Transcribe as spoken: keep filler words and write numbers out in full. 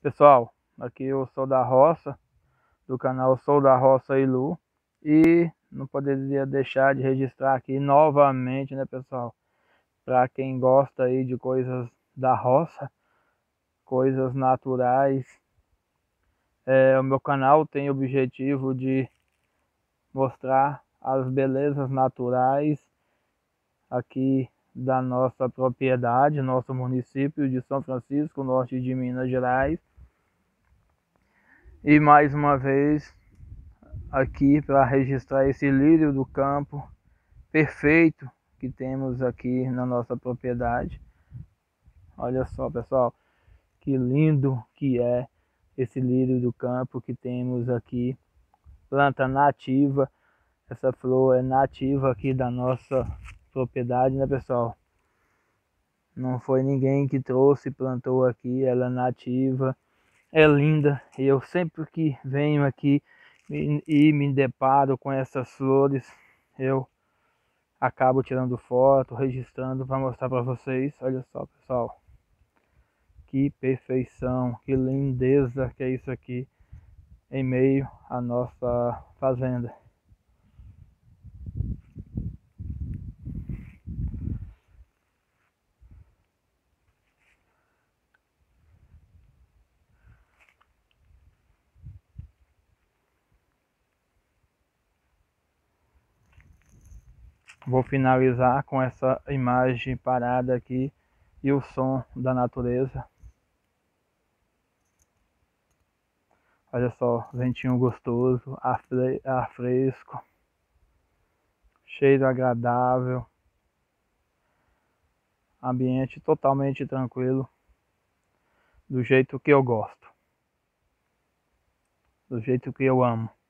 Pessoal, aqui eu sou da roça, do canal Sou da Roça Ilu, e não poderia deixar de registrar aqui novamente, né, pessoal, para quem gosta aí de coisas da roça, coisas naturais. É, o meu canal tem o objetivo de mostrar as belezas naturais aqui da nossa propriedade, nosso município de São Francisco, norte de Minas Gerais. E mais uma vez aqui para registrar esse lírio do campo perfeito que temos aqui na nossa propriedade. Olha só, pessoal, que lindo que é esse lírio do campo que temos aqui, planta nativa. Essa flor é nativa aqui da nossa propriedade, né, pessoal? Não foi ninguém que trouxe e plantou aqui, ela é nativa, é linda. E eu sempre que venho aqui e, e me deparo com essas flores, eu acabo tirando foto, registrando para mostrar para vocês. Olha só, pessoal, que perfeição, que lindeza que é isso aqui em meio à nossa fazenda. Vou finalizar com essa imagem parada aqui e o som da natureza. Olha só, ventinho gostoso, ar, fre ar fresco, cheiro agradável, ambiente totalmente tranquilo, do jeito que eu gosto, do jeito que eu amo.